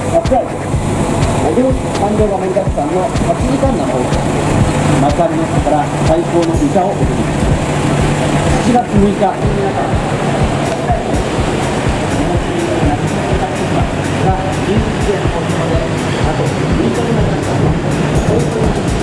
桜井驚き感動が盛りだくさんの8時間生放送、幕張の中から最高の歌を踊ります。7月6日、皆さんが11時の放送まであと6日になりました。